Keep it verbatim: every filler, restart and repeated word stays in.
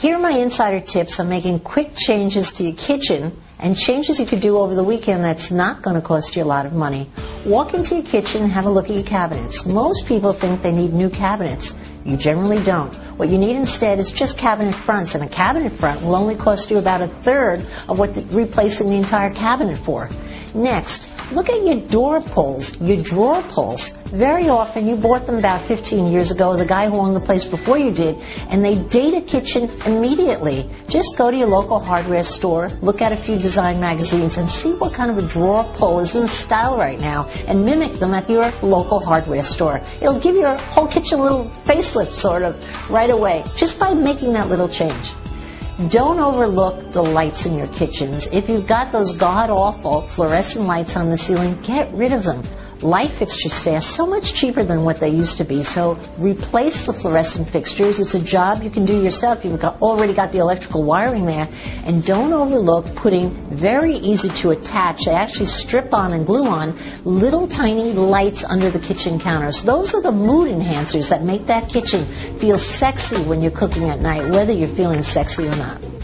Here are my insider tips on making quick changes to your kitchen and changes you could do over the weekend that's not going to cost you a lot of money. Walk into your kitchen and have a look at your cabinets. Most people think they need new cabinets. You generally don't. What you need instead is just cabinet fronts, and a cabinet front will only cost you about a third of what the, replacing the entire cabinet for. Next, look at your door pulls, your drawer pulls. Very often you bought them about fifteen years ago, the guy who owned the place before you did, and they date a kitchen immediately. Just go to your local hardware store, look at a few design magazines, and see what kind of a drawer pull is in style right now, and mimic them at your local hardware store. It'll give your whole kitchen a little facelift, sort of, right away, just by making that little change. Don't overlook the lights in your kitchens. If you've got those god-awful fluorescent lights on the ceiling, get rid of them. Light fixtures today are so much cheaper than what they used to be, so replace the fluorescent fixtures. It's a job you can do yourself. You've got, already got the electrical wiring there. And don't overlook putting very easy to attach, they actually strip on and glue on, little tiny lights under the kitchen counters. Those are the mood enhancers that make that kitchen feel sexy when you're cooking at night, whether you're feeling sexy or not.